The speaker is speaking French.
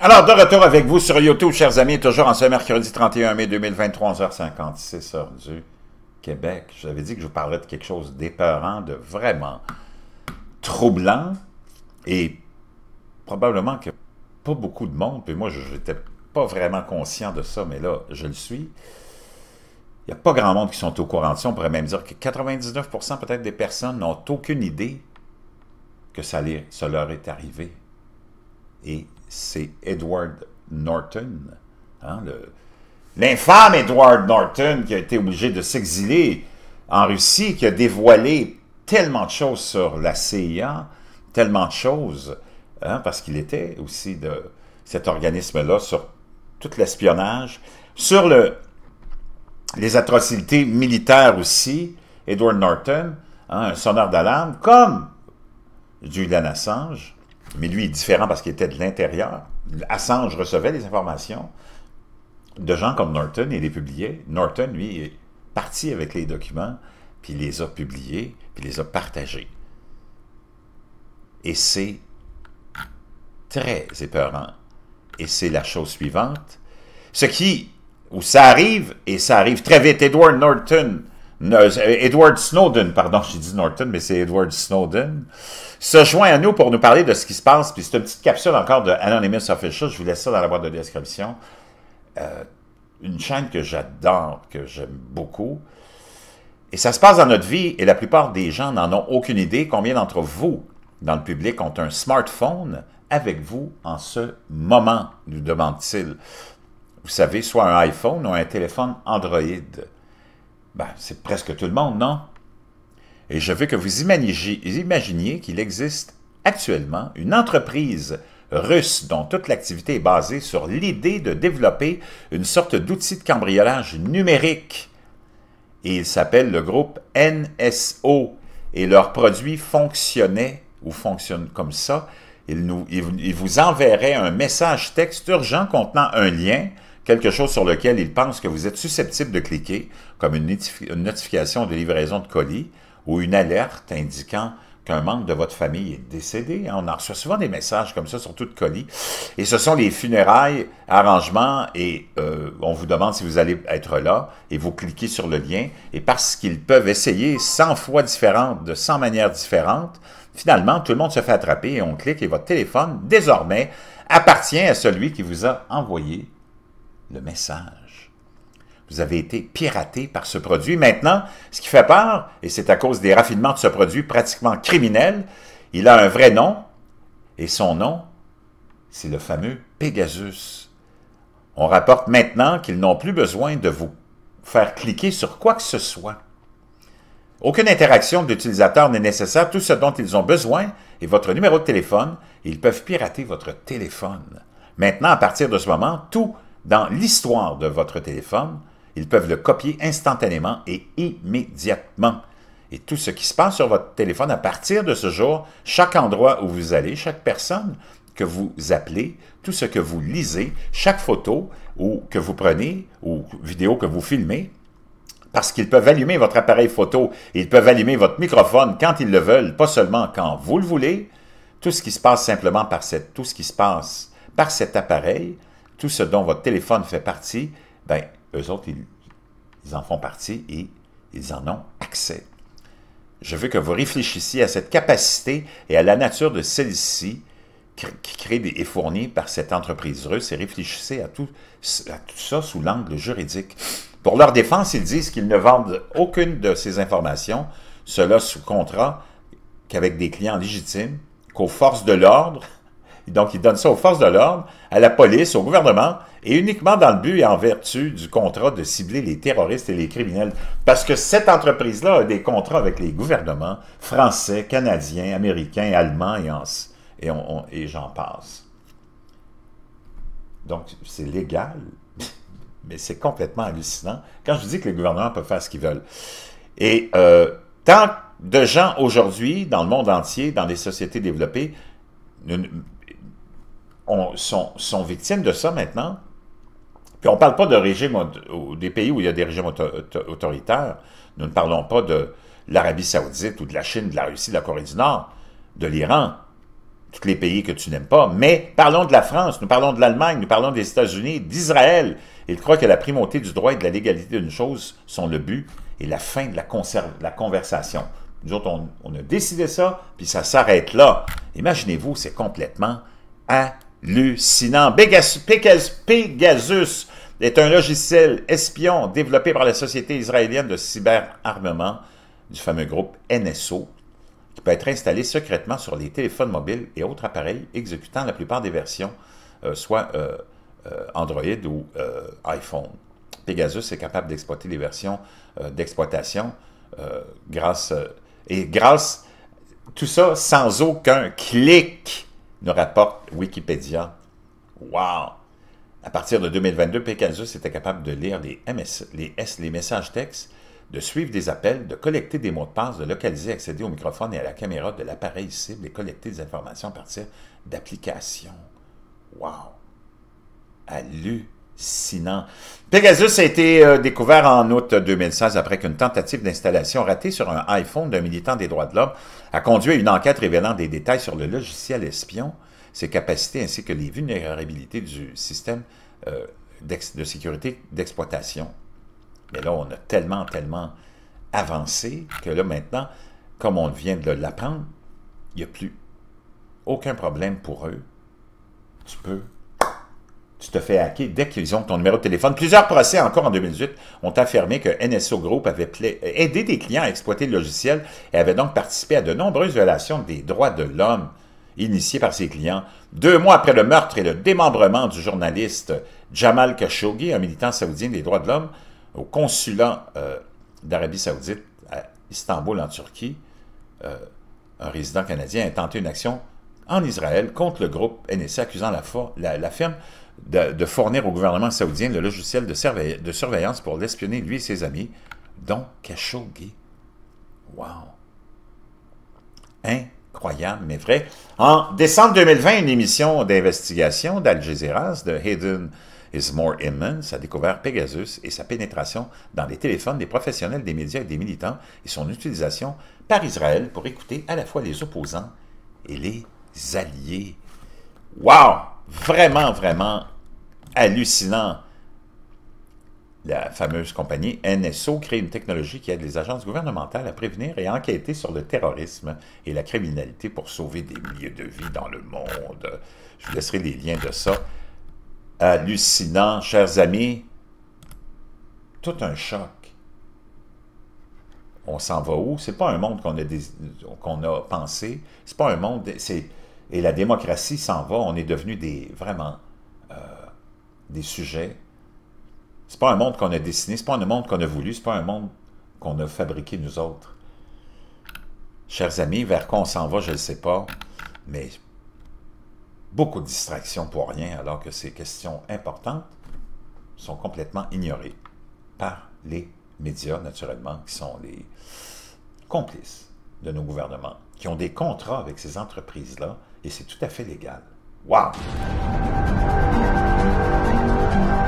Alors, de retour avec vous sur YouTube, chers amis, toujours en ce mercredi 31 mai 2023, 11h56, heure du Québec. Je vous avais dit que je vous parlerais de quelque chose d'épeurant, de vraiment troublant, et probablement que pas beaucoup de monde, puis moi, je n'étais pas vraiment conscient de ça, mais là, je le suis. Il n'y a pas grand monde qui sont au courant de ça. On pourrait même dire que 99% peut-être des personnes n'ont aucune idée que ça leur est arrivé. Et c'est Edward Norton, hein, l'infâme Edward Norton, qui a été obligé de s'exiler en Russie, qui a dévoilé tellement de choses sur la CIA, tellement de choses, hein, parce qu'il était aussi de cet organisme-là, sur tout l'espionnage, sur les atrocités militaires aussi. Edward Norton, hein, un sonneur d'alarme, comme Julian Assange, mais lui est différent parce qu'il était de l'intérieur. Assange recevait les informations de gens comme Norton et les publiait. Norton, lui, est parti avec les documents, puis il les a publiés, puis il les a partagés. Et c'est très épeurant. Et c'est la chose suivante. Où ça arrive, et ça arrive très vite, Edward Snowden, pardon, j'ai dit Norton, mais c'est Edward Snowden, se joint à nous pour nous parler de ce qui se passe, puis c'est une petite capsule encore de Anonymous Official, je vous laisse ça dans la boîte de description. Une chaîne que j'adore, que j'aime beaucoup, et ça se passe dans notre vie, et la plupart des gens n'en ont aucune idée. Combien d'entre vous, dans le public, ont un smartphone avec vous en ce moment, nous demande-t-il. Vous savez, soit un iPhone ou un téléphone Android. Ben, c'est presque tout le monde, non? Et je veux que vous imaginiez qu'il existe actuellement une entreprise russe dont toute l'activité est basée sur l'idée de développer une sorte d'outil de cambriolage numérique. Et il s'appelle le groupe NSO. Et leur produit fonctionnait, ou fonctionne comme ça. Il vous enverrait un message texte urgent contenant un lien, quelque chose sur lequel il pense que vous êtes susceptible de cliquer, comme une notification de livraison de colis ou une alerte indiquant qu'un membre de votre famille est décédé. On en reçoit souvent des messages comme ça sur tout colis. Et ce sont les funérailles, arrangements, et on vous demande si vous allez être là, et vous cliquez sur le lien. Et parce qu'ils peuvent essayer 100 fois différentes, de 100 manières différentes, finalement, tout le monde se fait attraper et on clique, et votre téléphone, désormais, appartient à celui qui vous a envoyé le message. Vous avez été piraté par ce produit. Maintenant, ce qui fait peur, et c'est à cause des raffinements de ce produit pratiquement criminel, il a un vrai nom, et son nom, c'est le fameux Pegasus. On rapporte maintenant qu'ils n'ont plus besoin de vous faire cliquer sur quoi que ce soit. Aucune interaction de l'utilisateur n'est nécessaire. Tout ce dont ils ont besoin est votre numéro de téléphone, et ils peuvent pirater votre téléphone. Maintenant, à partir de ce moment, tout dans l'histoire de votre téléphone, ils peuvent le copier instantanément et immédiatement. Et tout ce qui se passe sur votre téléphone à partir de ce jour, chaque endroit où vous allez, chaque personne que vous appelez, tout ce que vous lisez, chaque photo ou que vous prenez ou vidéo que vous filmez, parce qu'ils peuvent allumer votre appareil photo et ils peuvent allumer votre microphone quand ils le veulent, pas seulement quand vous le voulez. Tout ce qui se passe simplement par cet appareil, tout ce dont votre téléphone fait partie, ben, eux autres, ils en font partie et ils en ont accès. Je veux que vous réfléchissiez à cette capacité et à la nature de celle-ci qui crée et fournie par cette entreprise russe, et réfléchissez à tout ça sous l'angle juridique. Pour leur défense, ils disent qu'ils ne vendent aucune de ces informations, cela sous contrat qu'avec des clients légitimes, qu'aux forces de l'ordre. Donc, ils donnent ça aux forces de l'ordre, à la police, au gouvernement, et uniquement dans le but et en vertu du contrat de cibler les terroristes et les criminels. Parce que cette entreprise-là a des contrats avec les gouvernements français, canadiens, américains, allemands, et j'en passe. Donc, c'est légal, mais c'est complètement hallucinant. Quand je dis que les gouvernements peuvent faire ce qu'ils veulent. Et tant de gens aujourd'hui, dans le monde entier, dans les sociétés développées, sont victimes de ça maintenant. Puis on ne parle pas de régimes, des pays où il y a des régimes autoritaires. Nous ne parlons pas de l'Arabie Saoudite ou de la Chine, de la Russie, de la Corée du Nord, de l'Iran. tous les pays que tu n'aimes pas, mais parlons de la France, nous parlons de l'Allemagne, nous parlons des États-Unis, d'Israël. Il croit que la primauté du droit et de la légalité d'une chose sont le but et la fin de la conversation. Nous autres, on a décidé ça, puis ça s'arrête là. Imaginez-vous, c'est complètement hallucinant. Pegasus est un logiciel espion développé par la société israélienne de cyberarmement du fameux groupe NSO, qui peut être installé secrètement sur les téléphones mobiles et autres appareils exécutant la plupart des versions, soit Android ou iPhone. Pegasus est capable d'exploiter les versions d'exploitation grâce tout ça sans aucun clic, nous rapporte Wikipédia. Wow! À partir de 2022, Pegasus était capable de lire les messages textes, de suivre des appels, de collecter des mots de passe, de localiser, accéder au microphone et à la caméra de l'appareil cible et collecter des informations à partir d'applications. Wow! Hallucinant! Pegasus a été découvert en août 2016 après qu'une tentative d'installation ratée sur un iPhone d'un militant des droits de l'homme a conduit à une enquête révélant des détails sur le logiciel espion, ses capacités ainsi que les vulnérabilités du système de sécurité d'exploitation. Mais là, on a tellement avancé que là, maintenant, comme on vient de l'apprendre, il n'y a plus aucun problème pour eux. Tu te fais hacker dès qu'ils ont ton numéro de téléphone. Plusieurs procès, encore en 2018, ont affirmé que NSO Group avait aidé des clients à exploiter le logiciel et avait donc participé à de nombreuses violations des droits de l'homme initiées par ses clients. 2 mois après le meurtre et le démembrement du journaliste Jamal Khashoggi, un militant saoudien des droits de l'homme, au consulat d'Arabie Saoudite à Istanbul, en Turquie, un résident canadien a tenté une action en Israël contre le groupe NSA, accusant la firme de fournir au gouvernement saoudien le logiciel de surveillance pour l'espionner, lui et ses amis, dont Khashoggi. Wow! Incroyable, mais vrai. En décembre 2020, une émission d'investigation d'Al Jazeera, de Hidden is More Immense, a découvert Pegasus et sa pénétration dans les téléphones des professionnels des médias et des militants et son utilisation par Israël pour écouter à la fois les opposants et les alliés. Wow! Vraiment, vraiment hallucinant. La fameuse compagnie NSO crée une technologie qui aide les agences gouvernementales à prévenir et à enquêter sur le terrorisme et la criminalité pour sauver des milliers de vies dans le monde. Je vous laisserai les liens de ça. Hallucinant, chers amis. Tout un choc. On s'en va où? C'est pas un monde qu'on a pensé. C'est pas un monde... Et la démocratie s'en va. On est devenu vraiment des sujets. C'est pas un monde qu'on a dessiné. C'est pas un monde qu'on a voulu. C'est pas un monde qu'on a fabriqué nous autres. Chers amis, vers quoi on s'en va, je ne sais pas. Mais beaucoup de distractions pour rien, alors que ces questions importantes sont complètement ignorées par les médias, naturellement, qui sont les complices de nos gouvernements, qui ont des contrats avec ces entreprises-là, et c'est tout à fait légal. Wow!